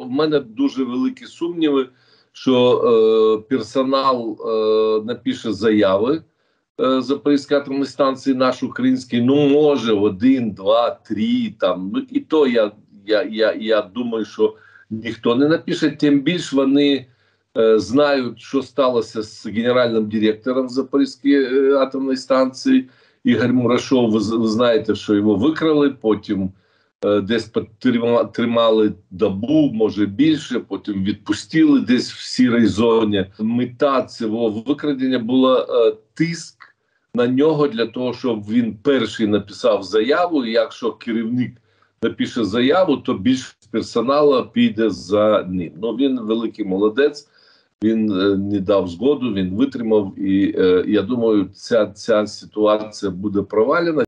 в мене дуже великі сумніви, що персонал напише заяви Запорізької атомної станції, наш український, ну може 1, 2, 3, там, ну і то я думаю, що ніхто не напише, тим більш вони знають, що сталося з генеральним директором Запорізької атомної станції. Ігор Мурашов, ви знаєте, що його викрали, потім десь тримали добу, може більше, потім відпустили десь в сірій зоні. Мета цього викрадення була тиск на нього для того, щоб він перший написав заяву, і якщо керівник напише заяву, то більшість персоналу піде за ним. Ну, він великий молодець, він не дав згоду, він витримав, і я думаю, ця ситуація буде провалена.